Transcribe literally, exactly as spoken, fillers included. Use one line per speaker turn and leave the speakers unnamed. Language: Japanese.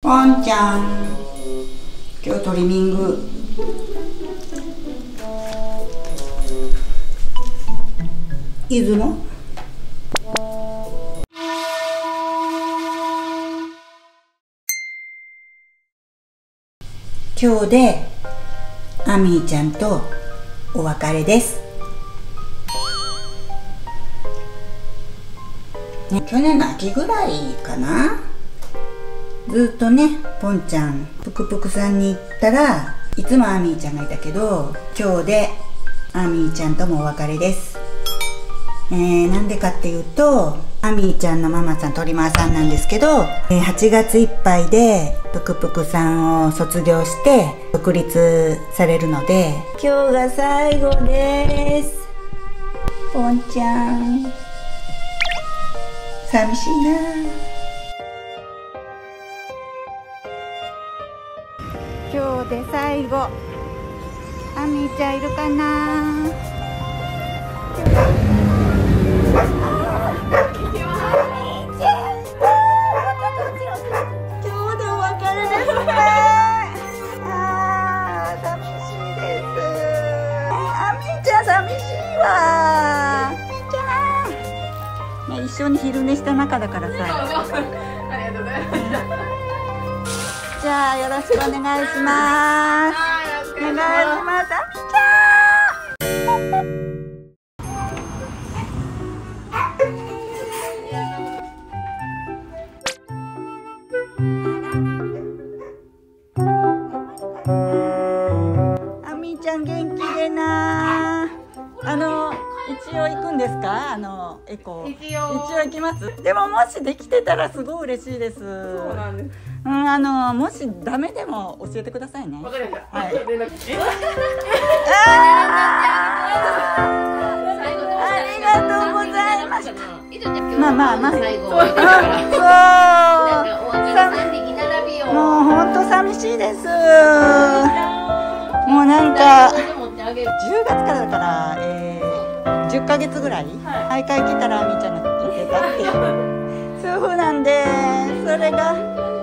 ポンちゃん、今日トリミング出雲今日でアミーちゃんとお別れです、ね、去年の秋ぐらいかな。ずっとねポンちゃんぷくぷくさんに行ったらいつもアミーちゃんがいたけど、今日でアミーちゃんともお別れです。えー、なんでかっていうと、アミーちゃんのママさんトリマーさんなんですけど、えー、はちがついっぱいでぷくぷくさんを卒業して独立されるので、今日が最後です。ポンちゃん寂しいな。今日で最後、アミーちゃんいるかな。寂しいわ。じゃあ、ね、一緒に昼寝した仲だからさ。ありがとうございます。じゃあよろしくお願いします。お願いします。あみちゃん。あみちゃん元気でな。あの一応行くんですか？あのエコー。一応一応行きます。でももしできてたらすごい嬉しいです。そうなんです。うん、あのもしダメでも教えてくださいね。わかりました。はい。ありがとうございました。まあまあまあ。最後。そう。もう本当寂しいです。もうなんか。じゅうがつからだから、えー、じゅっかげつぐらい、はい、徘徊来たらあみちゃんが来てたっていうそうなんで、それが